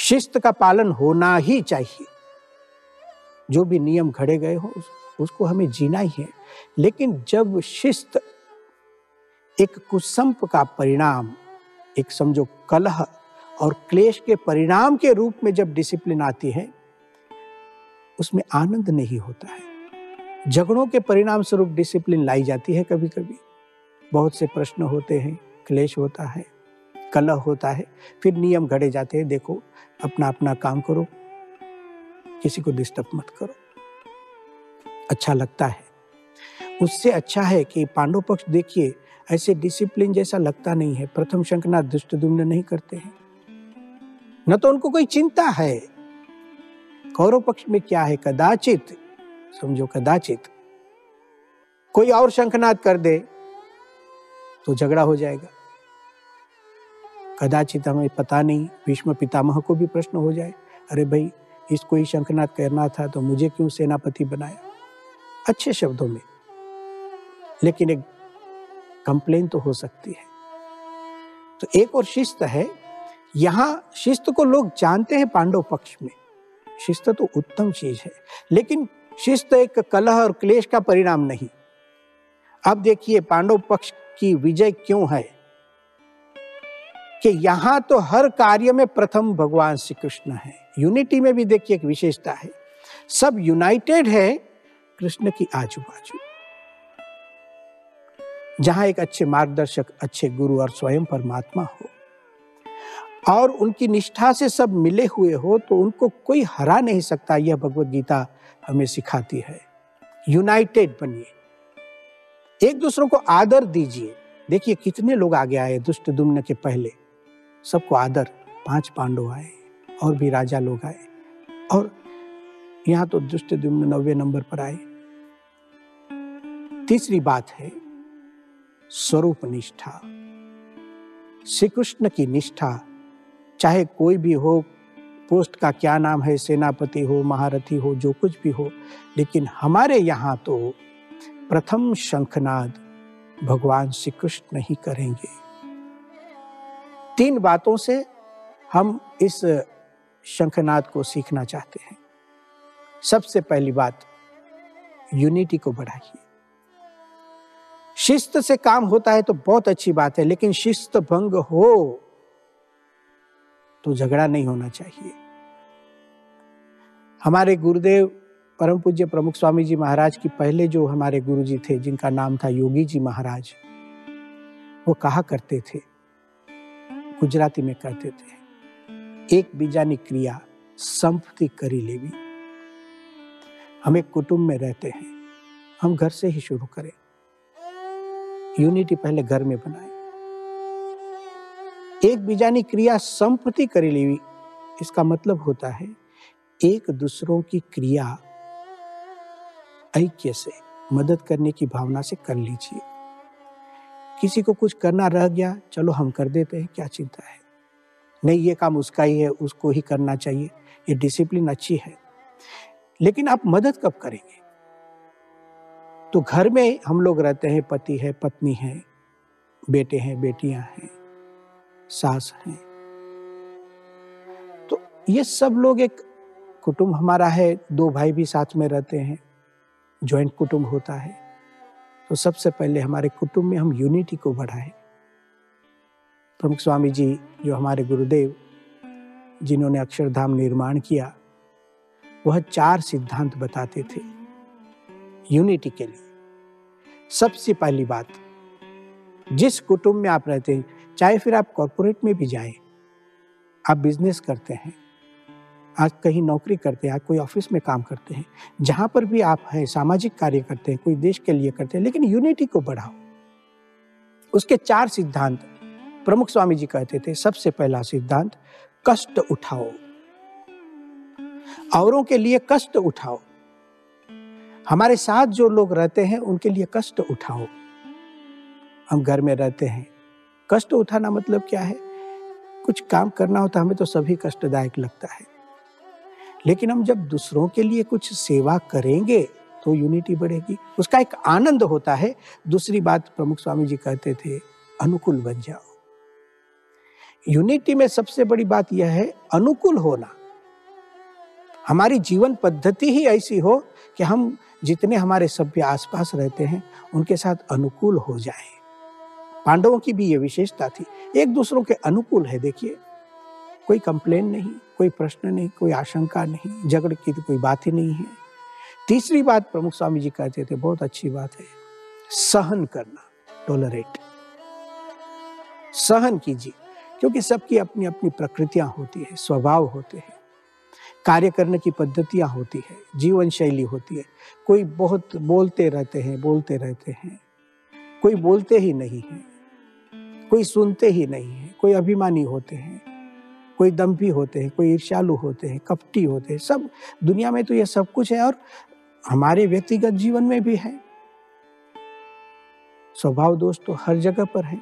शिस्त का पालन होना ही चाहिए। जो भी नियम घड़े गए हो उसको हमें जीना ही है। लेकिन जब शिस्त एक कुसंप का परिणाम, एक समझो कलह और क्लेश के परिणाम के रूप में जब डिसिप्लिन आती है, उसमें आनंद नहीं होता है। झगड़ों के परिणाम स्वरूप डिसिप्लिन लाई जाती है। कभी कभी बहुत से प्रश्न होते हैं, क्लेश होता है, कलह होता है, फिर नियम घड़े जाते हैं, देखो अपना अपना काम करो, किसी को डिस्टर्ब मत करो। अच्छा लगता है। उससे अच्छा है कि पांडव पक्ष देखिए, ऐसे डिसिप्लिन जैसा लगता नहीं है। प्रथम शंखनाद धृष्टद्युम्न नहीं करते हैं, न तो उनको कोई चिंता है। कौरव पक्ष में क्या है, कदाचित, समझो कदाचित कोई और शंखनाद कर दे तो झगड़ा हो जाएगा। कदाचित, हमें पता नहीं, भीष्म पितामह को भी प्रश्न हो जाए, अरे भाई इसको ही शंखनाद करना था तो मुझे क्यों सेनापति बनाया, अच्छे शब्दों में, लेकिन एक कंप्लेन तो हो सकती है। तो एक और शिस्त है, यहां शिस्त को लोग जानते हैं पांडव पक्ष में, शिस्त तो उत्तम चीज है, लेकिन शिस्त एक कलह और क्लेश का परिणाम नहीं। अब देखिए पांडव पक्ष की विजय क्यों है कि यहां तो हर कार्य में प्रथम भगवान श्री कृष्ण है। यूनिटी में भी देखिए एक विशेषता है, सब यूनाइटेड है कृष्ण की आजू बाजू। जहां एक अच्छे मार्गदर्शक, अच्छे गुरु और स्वयं परमात्मा हो और उनकी निष्ठा से सब मिले हुए हो, तो उनको कोई हरा नहीं सकता। यह भगवत गीता हमें सिखाती है। यूनाइटेड बनिए, एक दूसरों को आदर दीजिए। देखिए कितने लोग आगे आए धृष्टद्युम्न के पहले, सबको आदर, 5 पांडव आए और भी राजा लोग आए, और यहां तो धृष्टद्युम्न 9वें नंबर पर आए। तीसरी बात है स्वरूप निष्ठा, श्री कृष्ण की निष्ठा। चाहे कोई भी हो, पोस्ट का क्या नाम है, सेनापति हो, महारथी हो, जो कुछ भी हो, लेकिन हमारे यहाँ तो प्रथम शंखनाद भगवान श्री कृष्ण ही करेंगे। 3 बातों से हम इस शंखनाद को सीखना चाहते हैं। सबसे पहली बात, यूनिटी को बढ़ाइए। शिस्त से काम होता है तो बहुत अच्छी बात है, लेकिन शिस्त भंग हो तो झगड़ा नहीं होना चाहिए। हमारे गुरुदेव परम पूज्य प्रमुख स्वामी जी महाराज की पहले जो हमारे गुरु जी थे, जिनका नाम था योगी जी महाराज, वो कहा करते थे, गुजराती में कहते थे, एक बीजानी क्रिया संपत्ति करी लेवी। हम एक कुटुंब में रहते हैं, हम घर से ही शुरू करें। यूनिटी पहले घर में बनाए। एक बीजानी क्रिया संपत्ति करी लेवी, इसका मतलब होता है एक दूसरों की क्रिया ऐक्य से, मदद करने की भावना से कर लीजिए। किसी को कुछ करना रह गया, चलो हम कर देते हैं, क्या चिंता है, नहीं ये काम उसका ही है, उसको ही करना चाहिए, ये डिसिप्लिन अच्छी है। लेकिन आप मदद कब करेंगे? तो घर में हम लोग रहते हैं, पति है, पत्नी है, बेटे हैं, बेटियां हैं, सास हैं, तो ये सब लोग एक कुटुंब हमारा है। 2 भाई भी साथ में रहते हैं, जॉइंट कुटुंब होता है। तो सबसे पहले हमारे कुटुंब में हम यूनिटी को बढ़ाएं। प्रमुख स्वामी जी जो हमारे गुरुदेव, जिन्होंने अक्षरधाम निर्माण किया, वह 4 सिद्धांत बताते थे यूनिटी के लिए। सबसे पहली बात, जिस कुटुंब में आप रहते हैं, चाहे फिर आप कॉर्पोरेट में भी जाएं, आप बिजनेस करते हैं, आज कहीं नौकरी करते हैं, आज कोई ऑफिस में काम करते हैं, जहां पर भी आप हैं, सामाजिक कार्य करते हैं, कोई देश के लिए करते हैं, लेकिन यूनिटी को बढ़ाओ। उसके 4 सिद्धांत प्रमुख स्वामी जी कहते थे। सबसे पहला सिद्धांत, कष्ट उठाओ, औरों के लिए कष्ट उठाओ। हमारे साथ जो लोग रहते हैं उनके लिए कष्ट उठाओ। हम घर में रहते हैं, कष्ट उठाना मतलब क्या है? कुछ काम करना होता है, हमें तो सभी कष्टदायक लगता है, लेकिन हम जब दूसरों के लिए कुछ सेवा करेंगे तो यूनिटी बढ़ेगी, उसका एक आनंद होता है। दूसरी बात प्रमुख स्वामी जी कहते थे, अनुकूल बन जाओ। यूनिटी में सबसे बड़ी बात यह है अनुकूल होना। हमारी जीवन पद्धति ही ऐसी हो कि हम जितने हमारे सभ्य आसपास रहते हैं उनके साथ अनुकूल हो जाएं। पांडवों की भी ये विशेषता थी, एक दूसरों के अनुकूल है। देखिए, कोई कंप्लेन नहीं, कोई प्रश्न नहीं, कोई आशंका नहीं, झगड़ की तो कोई बात ही नहीं है। तीसरी बात प्रमुख स्वामी जी कहते थे, बहुत अच्छी बात है, सहन करना, टॉलरेट, सहन कीजिए, क्योंकि सबकी अपनी अपनी प्रकृतियां होती है, स्वभाव होते हैं, कार्य करने की पद्धतियां होती है, जीवन शैली होती है। कोई बहुत बोलते रहते हैं, कोई बोलते ही नहीं है, कोई सुनते ही नहीं है, कोई अभिमानी होते हैं, कोई दम्भी होते हैं, कोई ईर्ष्यालु होते हैं, कपटी होते हैं। सब दुनिया में तो ये सब कुछ है और हमारे व्यक्तिगत जीवन में भी है। स्वभाव दोष तो हर जगह पर है।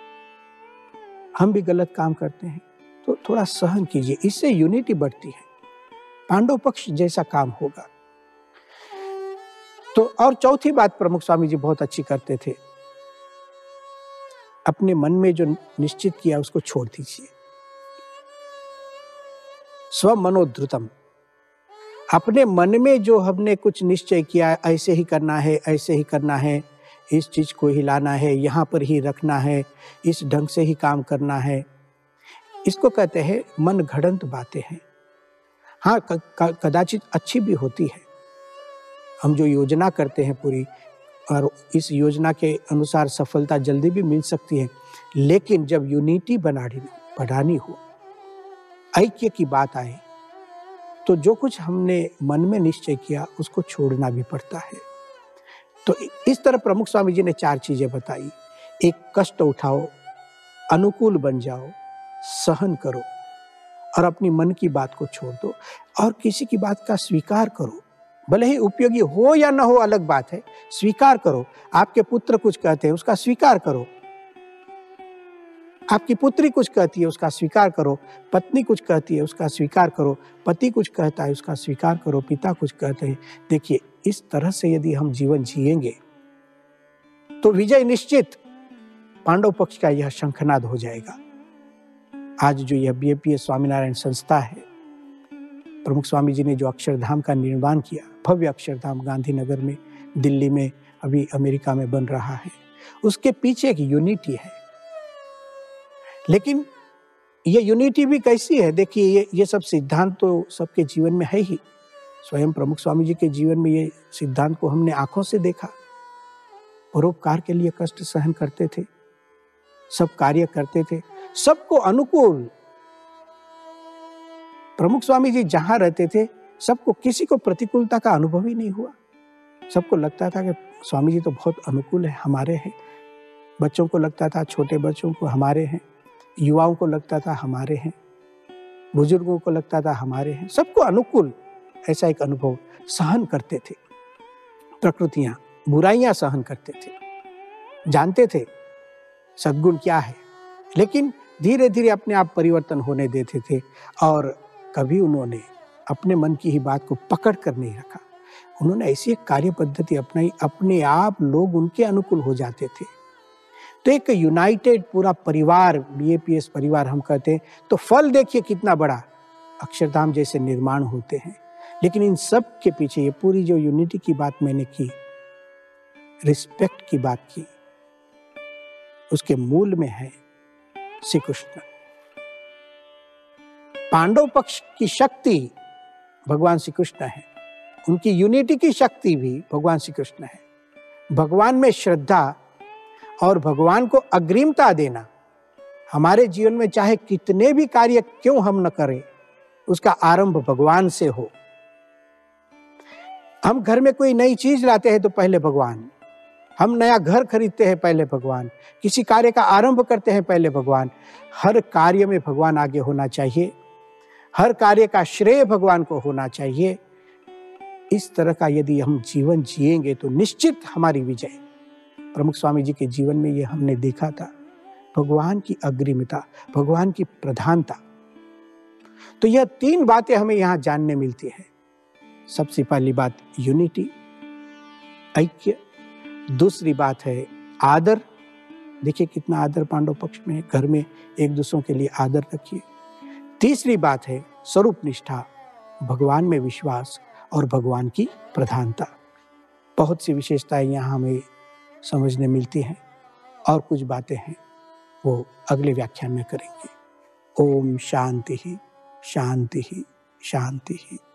हम भी गलत काम करते हैं, तो थोड़ा सहन कीजिए, इससे यूनिटी बढ़ती है, पांडव पक्ष जैसा काम होगा। तो और चौथी बात प्रमुख स्वामी जी बहुत अच्छी करते थे, अपने मन में जो निश्चित किया उसको छोड़ दीजिए। स्व मनोधृतम, अपने मन में जो हमने कुछ निश्चय किया, ऐसे ही करना है, ऐसे ही करना है, इस चीज को ही लाना है, यहाँ पर ही रखना है, इस ढंग से ही काम करना है, इसको कहते हैं मन घड़ंत बातें हैं। हाँ, कदाचित अच्छी भी होती है, हम जो योजना करते हैं पूरी, और इस योजना के अनुसार सफलता जल्दी भी मिल सकती है, लेकिन जब यूनिटी बढ़ानी हो, ऐक्य की बात आए, तो जो कुछ हमने मन में निश्चय किया उसको छोड़ना भी पड़ता है। तो इस तरह प्रमुख स्वामी जी ने 4 चीजें बताई। एक, कष्ट उठाओ, अनुकूल बन जाओ, सहन करो और अपनी मन की बात को छोड़ दो, और किसी की बात का स्वीकार करो, भले ही उपयोगी हो या ना हो अलग बात है, स्वीकार करो। आपके पुत्र कुछ कहते हैं, उसका स्वीकार करो। आपकी पुत्री कुछ कहती है, उसका स्वीकार करो। पत्नी कुछ कहती है, उसका स्वीकार करो। पति कुछ कहता है, उसका स्वीकार करो। पिता कुछ कहते हैं। देखिए, इस तरह से यदि हम जीवन जिएंगे तो विजय निश्चित। पांडव पक्ष का यह शंखनाद हो जाएगा। आज जो यह बीएपीएस स्वामीनारायण संस्था है, प्रमुख स्वामी जी ने जो अक्षरधाम का निर्माण किया, भव्य अक्षरधाम गांधीनगर में, दिल्ली में, अभी अमेरिका में बन रहा है, उसके पीछे एक यूनिटी है। लेकिन ये यूनिटी भी कैसी है? देखिए, ये सब सिद्धांत तो सबके जीवन में है ही। स्वयं प्रमुख स्वामी जी के जीवन में ये सिद्धांत को हमने आंखों से देखा। परोपकार के लिए कष्ट सहन करते थे, सब कार्य करते थे, सबको अनुकूल। प्रमुख स्वामी जी जहां रहते थे, सबको, किसी को प्रतिकूलता का अनुभव ही नहीं हुआ। सबको लगता था कि स्वामी जी तो बहुत अनुकूल है, हमारे हैं। बच्चों को लगता था, छोटे बच्चों को हमारे हैं, युवाओं को लगता था हमारे हैं, बुजुर्गों को लगता था हमारे हैं, सबको अनुकूल। ऐसा एक अनुभव, सहन करते थे प्रकृतियां, बुराइयां सहन करते थे, जानते थे सद्गुण क्या है, लेकिन धीरे धीरे अपने आप परिवर्तन होने देते थे। और कभी उन्होंने अपने मन की ही बात को पकड़ कर नहीं रखा। उन्होंने ऐसी एक कार्य पद्धति अपनाई, अपने आप लोग उनके अनुकूल हो जाते थे। तो एक यूनाइटेड पूरा परिवार, बीएपीएस परिवार हम कहते हैं, तो फल देखिए कितना बड़ा अक्षरधाम जैसे निर्माण होते हैं। लेकिन इन सब के पीछे ये पूरी जो यूनिटी की बात मैंने की, रिस्पेक्ट की बात की, उसके मूल में है श्री कृष्ण। पांडव पक्ष की शक्ति भगवान श्री कृष्ण है, उनकी यूनिटी की शक्ति भी भगवान श्री कृष्ण है। भगवान में श्रद्धा और भगवान को अग्रिमता देना, हमारे जीवन में चाहे कितने भी कार्य क्यों हम न करें, उसका आरंभ भगवान से हो। हम घर में कोई नई चीज लाते हैं तो पहले भगवान, हम नया घर खरीदते हैं पहले भगवान, किसी कार्य का आरंभ करते हैं पहले भगवान। हर कार्य में भगवान आगे होना चाहिए, हर कार्य का श्रेय भगवान को होना चाहिए। इस तरह का यदि हम जीवन जिएंगे तो निश्चित हमारी विजय। प्रमुख स्वामी जी के जीवन में ये हमने देखा था, भगवान की अग्रिमता, भगवान की प्रधानता। तो यह 3 बातें हमें यहां जानने मिलती है। सबसे पहली बात यूनिटी, ऐक्य। दूसरी बात है आदर, देखिए कितना आदर पांडव पक्ष में है। घर में एक दूसरों के लिए आदर रखिए। तीसरी बात है स्वरूप निष्ठा, भगवान में विश्वास और भगवान की प्रधानता। बहुत सी विशेषताएं यहाँ हमें समझने मिलती हैं और कुछ बातें हैं वो अगले व्याख्यान में करेंगे। ओम शांति ही शांति ही शांति ही।